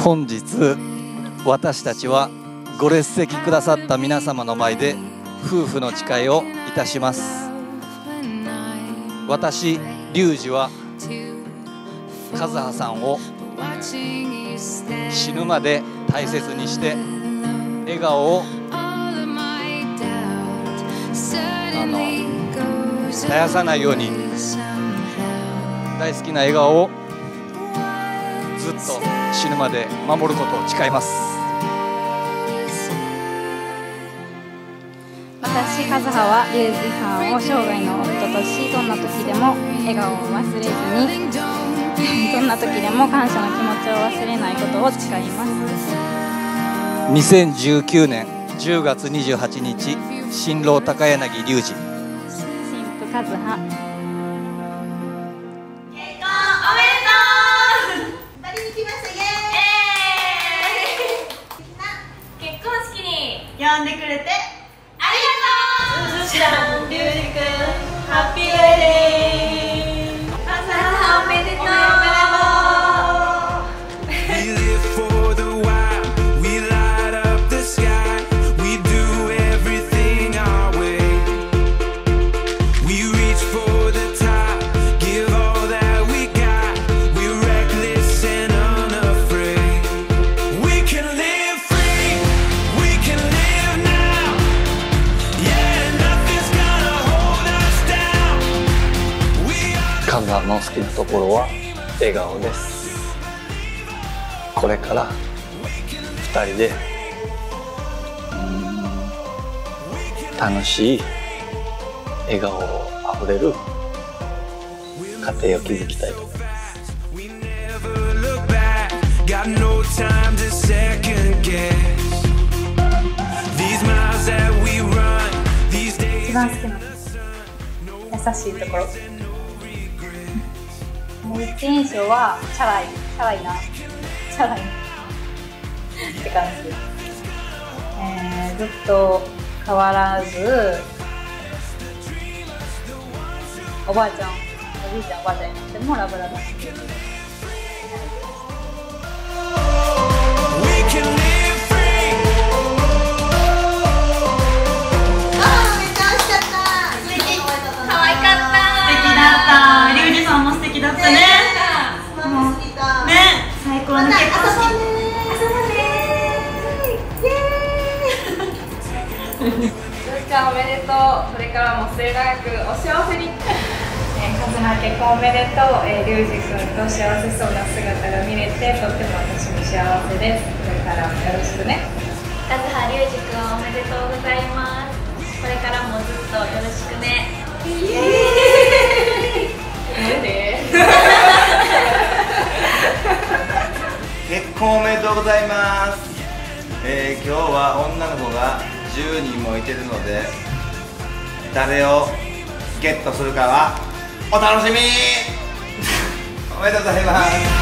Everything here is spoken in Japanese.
本日私たちはご列席くださった皆様の前で夫婦の誓いをいたします。私龍二は和葉さんを死ぬまで大切にして笑顔を絶やさないように大好きな笑顔をずっと死ぬまで守ることを誓います。 私和葉は龍二さんを生涯の夫とし、どんな時でも笑顔を忘れずにどんな時でも感謝の気持ちを忘れないことを誓います。 2019年10月28日新郎高柳龍二、 新婦和葉。 呼んでくれてありがとう。じゃあ、龍二くん、ハッピーウェディング。和葉おめでとう。 和葉の好きなところは笑顔です。これから2人で楽しい笑顔あふれる家庭を築きたいと思います。 一番好きな優しいところ。第一印象はチャラいって感じ。ずっと変わらずおばあちゃん、おじいちゃん、おばあちゃんになってもラブラブしてくれる。 おめでとう。これからも末永くお幸せに。和葉結婚おめでとう。龍二君と幸せそうな姿が見れてとっても私も幸せです。これからもよろしくね。 和葉龍二君おめでとうございます。これからもずっとよろしくね。イエーイ。 結婚おめでとうございます。今日は女の子が10人もいてるので、誰をゲットするかはお楽しみに。おめでとうございます。